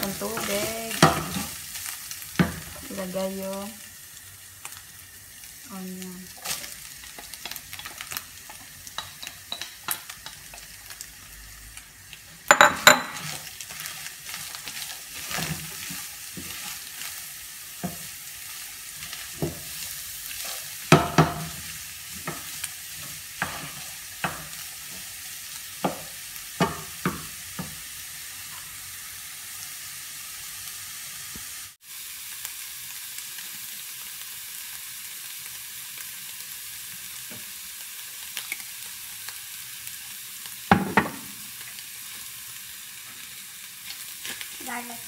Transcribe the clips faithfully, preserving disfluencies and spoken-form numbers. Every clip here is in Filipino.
ng tubig. Ilagay yung onion. Garlic.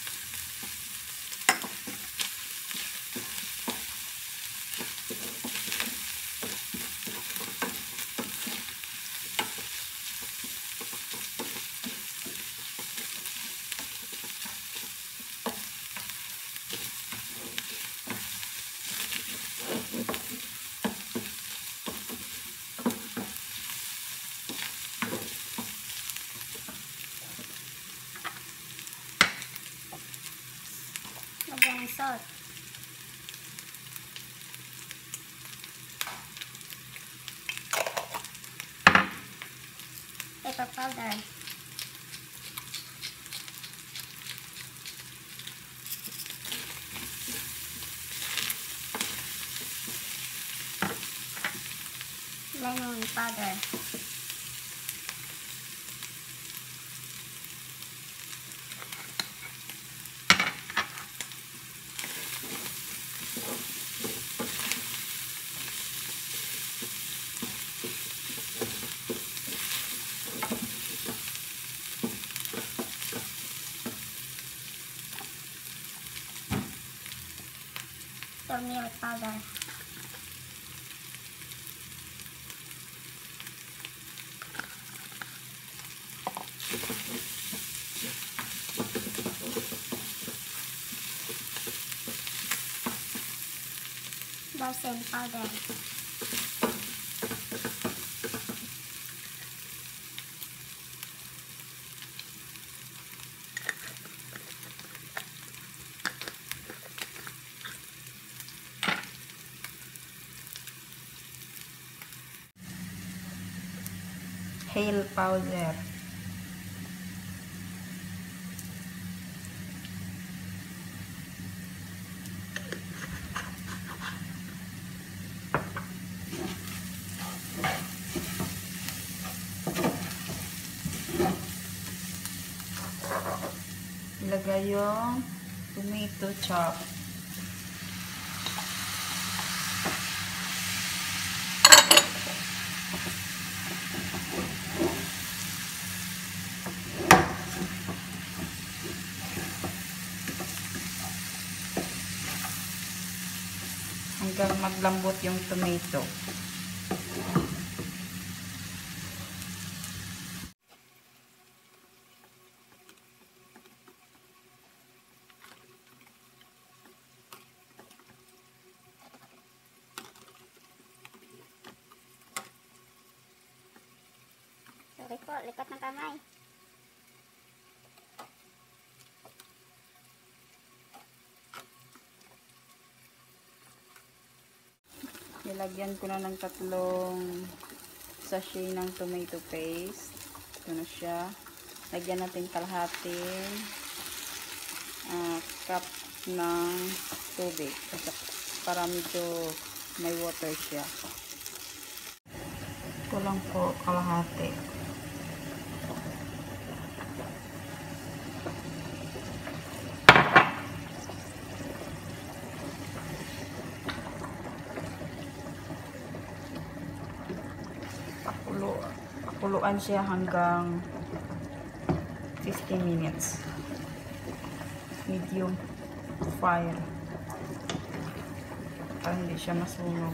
Lagyan ng salt. Pepper powder. Lemon powder. Turmeric powder. Balsam powder. Hale powder. Ilagay yung tomato chop. Hanggang maglambot yung tomato. Sorry po, lipat ng kamay. Nilagyan ko na ng tatlong sachet ng tomato paste. Ito na siya. Lagyan natin kalahating uh, cup ng tubig para medyo may water siya. Ito lang po kalahati. Pakulo, pakuluan siya hanggang fifteen minutes. Medium fire. Para hindi siya masunog.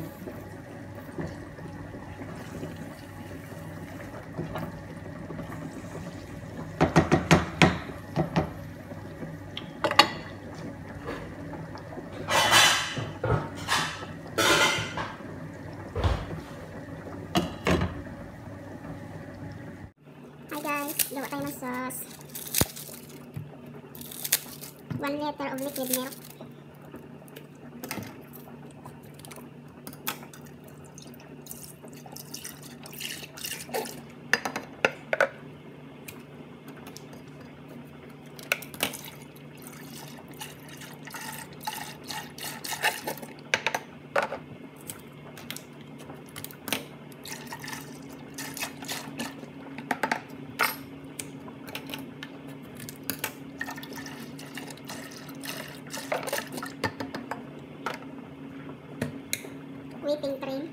Hi guys, gawa tayo ng sauce. one liter of liquid milk. Whipping cream.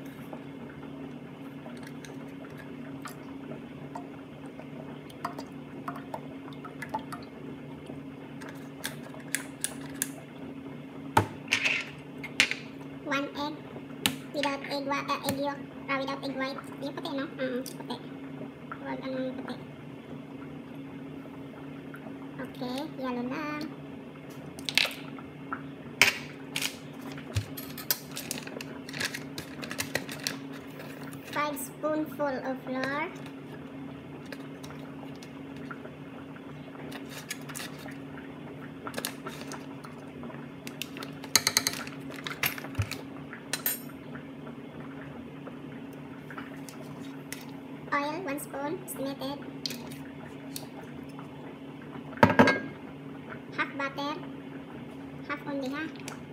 One egg without egg, wa uh, egg yolk, uh, without egg white. Yung puti, no? Uh, puti. Huwag ano yung puti. Okay, yellow lang. Five spoonful of flour. Oil, one spoon, estimated. Half butter, half only, ha?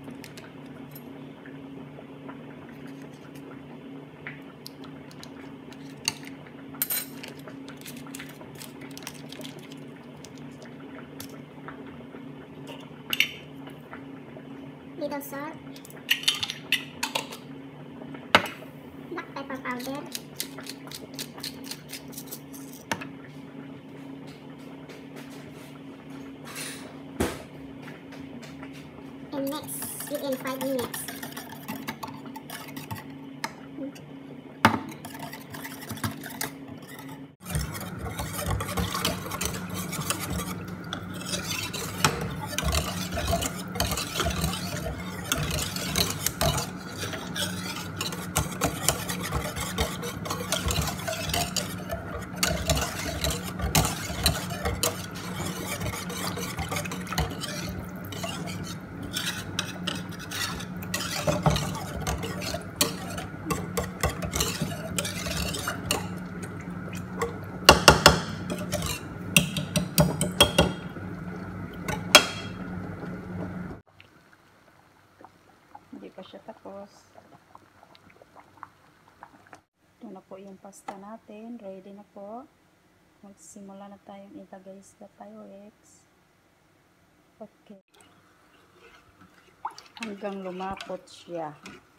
Little salt, black pepper powder, and mix within five minutes. Hindi pa siya tapos. Ito na po yung pasta natin. Ready na po. Magsimula na tayong ilagay sa Pyrex. Okay. Hanggang lumapot siya.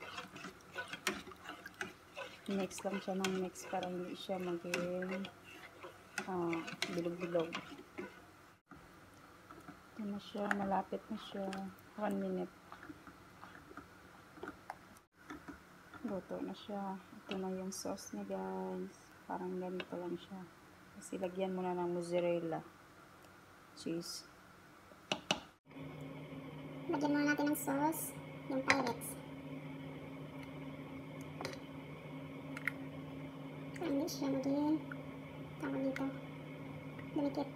Mix lang siya ng mix para hindi siya maging uh, bilog-bilog. Ito na siya. Malapit na siya. one minute. Luto na siya. Ito na yung sauce niya, guys. Parang ganito lang siya. Kasi lagyan muna ng mozzarella cheese. Lagyan muna natin ng sauce, yung Pyrex. Para hindi siya maging tawag dito. Dumikit.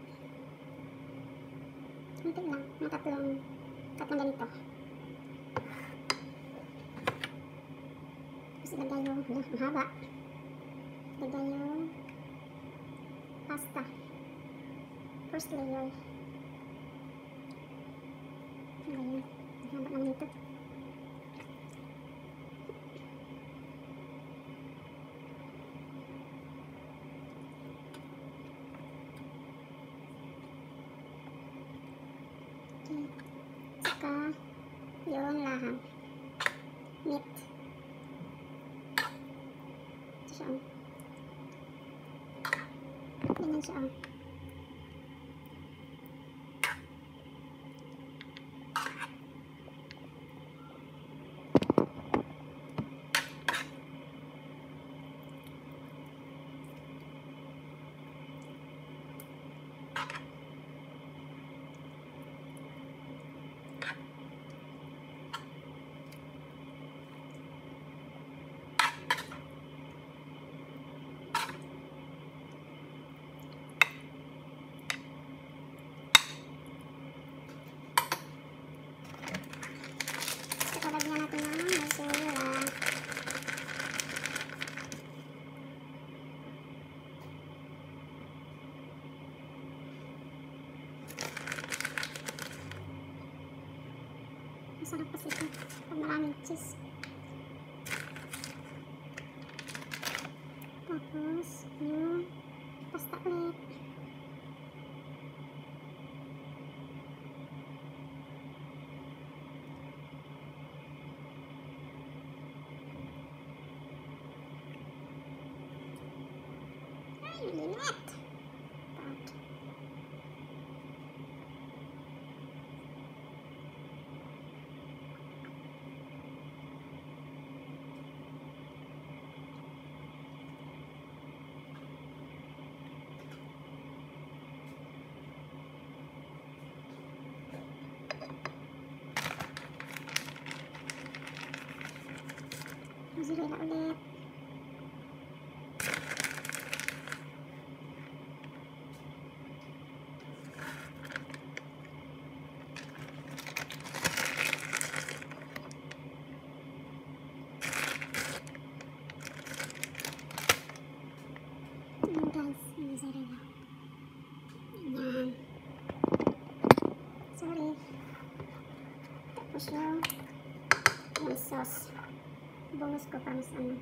Kunti lang. Mga tatlong tatlong ganito. Ilagay yung, ang haba. Ilagay yung pasta. First layer. Ilagay yung, ang haba naman ito. Okay. Saka yung laham. Meat. Siya. Ganyan siya. Masarap kasi ito. Pag maraming cheese. Tapos, yung pasta ulit. Ay, malinit. But, mozzarella ulit. Ayan guys, mozzarella. Ayan. Sorry. Tapos yung yung sauce. Bungus ko para mas ano.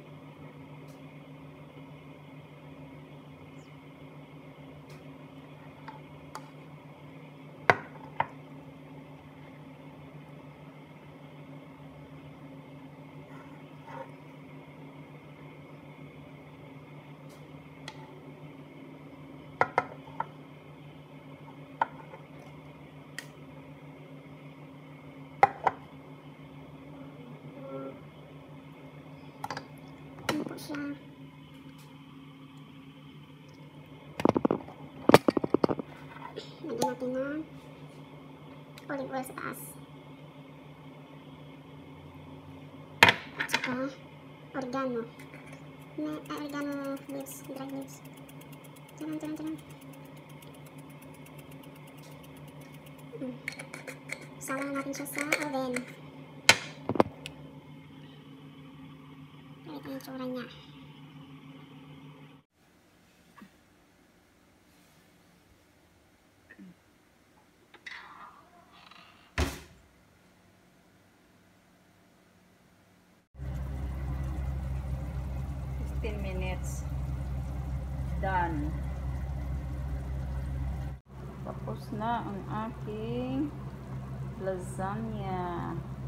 Ano po siya. Lagyan natin ng olive oil sa taas. At saka oregano. May uh, oregano leaves, dried leaves. Tiyan, tiyan, tiyan. Hmm. Sama na natin siya sa oven. Ito yung tsura niya. fifteen minutes. Done. Tapos na ang aking lasagna.